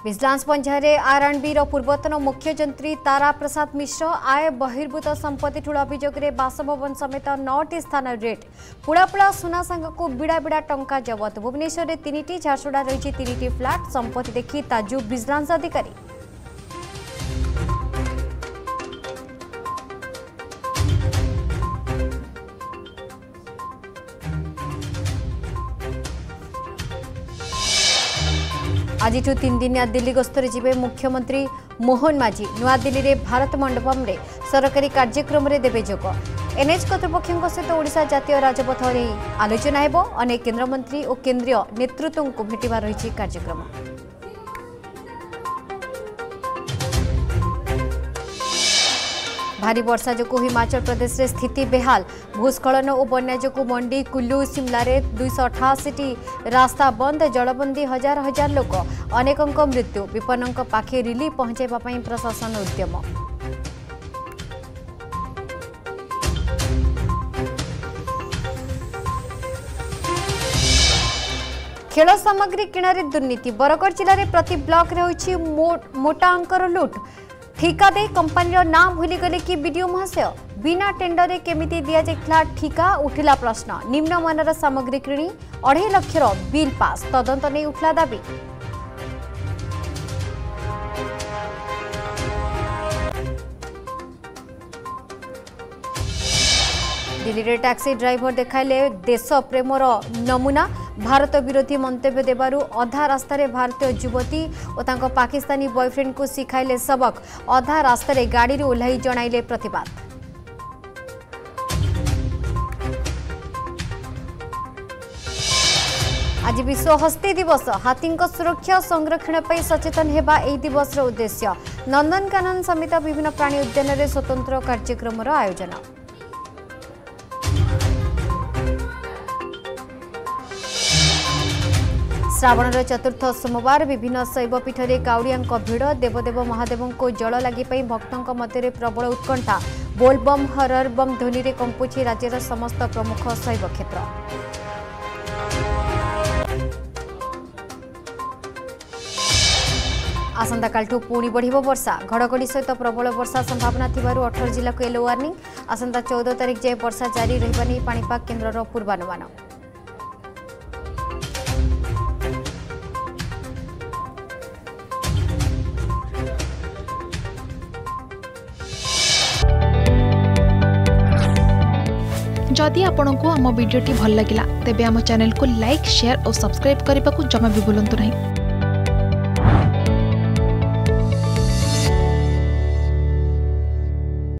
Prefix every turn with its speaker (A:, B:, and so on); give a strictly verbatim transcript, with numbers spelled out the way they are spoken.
A: Vigilance पंजारे R and B पूर्वतन मुख्य जंत्री तारा प्रसाद मिश्र आय बहिर्भूत संपत्ति ठूल अभियोग में बासभवन समेत नौटी स्थान रेड पुड़ापुड़ा सुना सांग को बिड़ा बिड़ा टंका जबत भुवनेश्वर में तीन झारसुड़ा रही तीन फ्लाट संपत्ति देखी ताजुब विजिलेंस अधिकारी। आज तीन दिनिया दिल्ली गस्तरे जिबे मुख्यमंत्री मोहन माझी नुआ दिल्ली रे भारत मंडपम रे सरकारी कार्यक्रम रे देबे जोग एनएच कर्तृपक्षों सहित ओडिशा जातीय राजपथ रे आलोचना हेबो अनेक केंद्रमंत्री और केंद्रीय नेतृत्व को भेटिबा रही कार्यक्रम। भारी वर्षा जो हिमाचल प्रदेश रे स्थिति बेहाल भूस्खलन और बन्या जो मंडी कुल्लू शिमला रे दुई सौ अठाशी रास्ता बंद जलबंदी हजार हजार लोक अनेकों मृत्यु विपन्न पाखे रिलीफ पहुंचाइबा पई प्रशासन उद्यम। खेल सामग्री किणारे दुर्नीति बरगढ़ जिले में प्रति ब्लॉक रे होइछि मोटा अंकर लुट ठिका दे कंपनी नाम भूलीगले कि बीडीओ महाशय बिना टेंडर रे केमिति दिया जाइथिला ठिका उठिला प्रश्न निम्न मानर सामग्री किणी अढ़ाई लक्षर बिल पास तदंत नहीं उठला दाबी। दिल्ली रे टैक्सी ड्राइवर देखाइले देश प्रेमर नमूना भारत विरोधी मंतव्य देबारु अधा रास्तार भारतीय युवती और तांको पाकिस्तानी बॉयफ्रेंड को शिखाइले सबक अधा रास्तार गाड़ी ओह्लाई जणाइले प्रतिवाद। आज विश्व हस्ती दिवस हाथी सुरक्षा संरक्षण पर सचेतन हेबा एही दिवस उद्देश्य नंदनकानन समेत विभिन्न प्राणी उद्यान में स्वतंत्र कार्यक्रम आयोजन। श्रावण चतुर्थ सोमवार विभिन्न शैवपीठ में काउड़िया भिड़ देवदेव महादेव को जल लगी भक्तों मध्य प्रबल उत्कंठा बोलबम हरर बम ध्वनि रे कंपुछि राज्यर समस्त प्रमुख शैव क्षेत्र। आसंता कालठू पुणी बढ़िबो वर्षा घड़घड़ी सहित प्रबल वर्षा संभावना थिबारु अठारह जिला को येलो वार्निंग आसंता चौदह तारिख जाए वर्षा जारी रहिबा नै पाणीपाग केन्द्रर पूर्वानुमान।
B: जदि आपंक आम भिडी भल लगा तेब आम चैनल को लाइक शेयर और सब्सक्राइब करने को जमा भी भूलु नहीं।